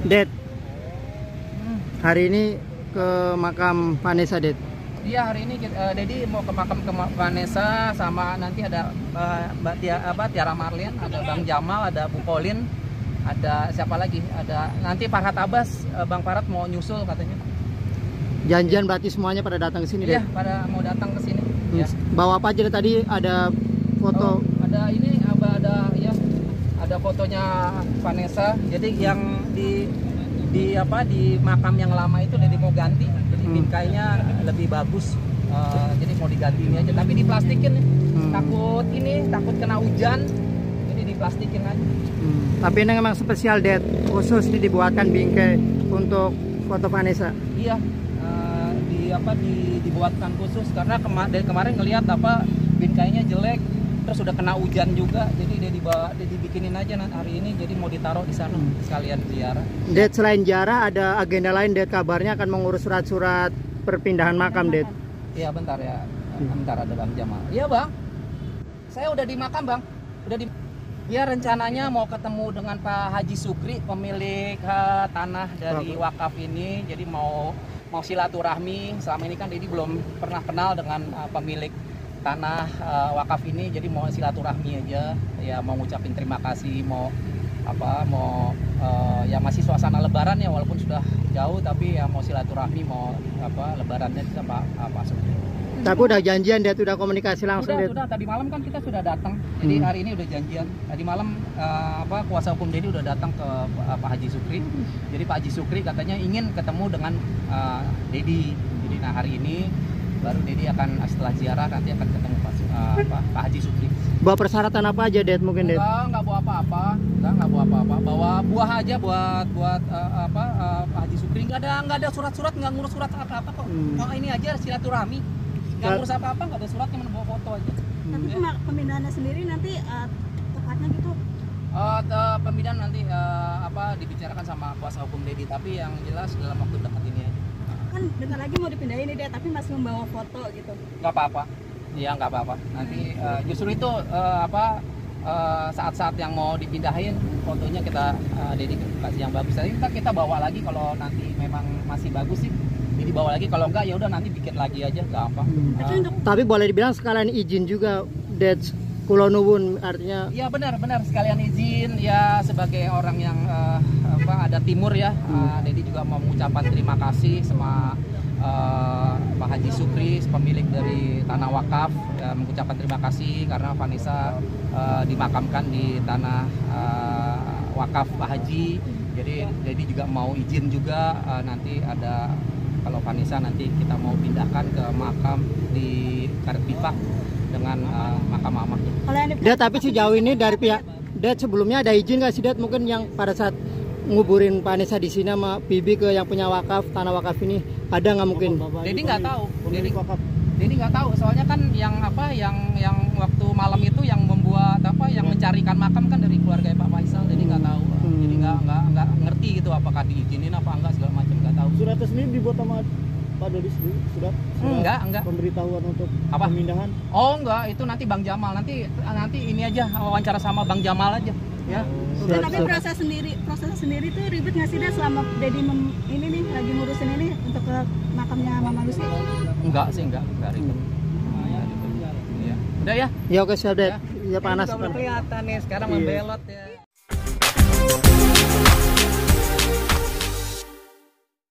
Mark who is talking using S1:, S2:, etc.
S1: Det, hari ini ke makam Vanessa, Det.
S2: Iya, hari ini Dedi mau ke makam Vanessa, sama nanti ada Mbak Tiara Marlin, ada Bang Jamal, ada Bu Kolin, ada siapa lagi? Ada nanti Farhat Abbas, Bang Farhat mau nyusul katanya.
S1: Janjian berarti semuanya pada datang ke sini,
S2: Iya,
S1: Det?
S2: pada mau datang ke sini. Ya.
S1: Bawa apa aja, Det? Tadi ada foto.
S2: Ada ini, ada fotonya Vanessa. Jadi yang di makam yang lama itu Dedi mau ganti, jadi bingkainya lebih bagus, jadi mau diganti ini aja, tapi diplastikin nih. takut kena hujan, jadi diplastikin aja.
S1: Tapi ini memang spesial, Det, khusus dibuatkan bingkai untuk foto Vanessa.
S2: Iya, dibuatkan khusus karena dari kemarin ngelihat bingkainya jelek, terus udah kena hujan juga, jadi dia dibikinin aja hari ini, jadi mau ditaruh di sana sekalian ziarah.
S1: Det, selain ziarah ada agenda lain, Det, kabarnya akan mengurus surat-surat perpindahan makam, Det.
S2: Iya, bentar ya, bentar, ada Bang Jamal. Iya Bang, saya udah di makam Bang, dia rencananya mau ketemu dengan Pak Haji Sukri, pemilik tanah dari wakaf ini, jadi mau silaturahmi. Selama ini kan Dedi belum pernah kenal dengan pemilik tanah wakaf ini, jadi mau silaturahmi aja, ya mau ngucapin terima kasih, ya masih suasana lebaran ya, walaupun sudah jauh, tapi ya mau silaturahmi, mau lebarannya sama Pak Sukri.
S1: Tapi udah janjian, Det, udah komunikasi langsung, Det?
S2: Sudah, tadi malam kan kita sudah datang, jadi hari ini udah janjian. Tadi malam kuasa hukum Dedi udah datang ke Pak Haji Sukri, jadi Pak Haji Sukri katanya ingin ketemu dengan Dedi, jadi hari ini baru Dedi akan setelah ziarah nanti akan ketemu Pak Haji Sukri.
S1: Bawa persyaratan apa aja, Det, mungkin, Det?
S2: Nggak bawa apa-apa, bawa buah aja buat Pak Haji Sukri. Nggak ada surat-surat, nggak ngurus surat apa-apa kok. Ini aja silaturahmi, nggak ngurus apa-apa, nggak ada surat, cuma bawa foto aja.
S3: Tapi pemindahannya sendiri nanti tepatnya gitu?
S2: Pemindahan nanti dibicarakan sama kuasa hukum Dedi, tapi yang jelas dalam waktu dekat ini aja.
S3: Kan bentar lagi mau dipindahin nih, tapi masih membawa foto gitu.
S2: Nggak apa-apa, iya nggak apa-apa. Nanti justru itu saat-saat yang mau dipindahin fotonya kita Dedi kasih yang bagus. Jadi kita bawa lagi kalau nanti memang masih bagus sih. Jadi bawa lagi, kalau enggak ya udah nanti bikin lagi aja, gampang.
S1: Tapi boleh dibilang sekalian izin juga, Det, Kulo Nuwun, artinya.
S2: Iya benar sekalian izin ya, sebagai orang yang ada timur ya. Dedi juga mau mengucapkan terima kasih sama Pak Haji Sukri, pemilik dari tanah wakaf, mengucapkan terima kasih karena Vanessa dimakamkan di tanah wakaf Pak Haji. Jadi Dedi juga mau izin juga, nanti ada, kalau Vanessa nanti kita mau pindahkan ke makam di Karet Bifak dengan makam mamahnya.
S1: Det, tapi sejauh ini dari pihak Det sebelumnya ada izin nggak sih, Det, mungkin yang pada saat nguburin Vanessa di sini sama Bibi ke yang punya wakaf, tanah wakaf ini, ada nggak mungkin?
S2: Dedi nggak tahu. Dedi nggak tahu, soalnya kan yang waktu malam itu yang membuat yang mencarikan makam kan dari keluarga Pak Faisal. Dedi nggak tahu. Jadi nggak ngerti gitu apakah diizinin apa enggak, segala macam nggak tahu.
S4: Surat resmi dibuat sama Pak Dodi sendiri? Surat
S2: enggak.
S4: Pemberitahuan untuk
S2: apa?
S4: Pemindahan?
S2: Oh enggak, itu nanti Bang Jamal. Nanti ini aja, wawancara sama Bang Jamal aja. Ya.
S3: Tapi proses sendiri tuh ribet nggak sih, Det, selama Dedi ini nih lagi ngurusin ini untuk ke makamnya Mama Lucy?
S2: Enggak sih, enggak ribet. Ya. Udah ya?
S1: Ya, oke, siap, Det. Ya, panas.
S2: Udah kelihatan nih sekarang membelot ya.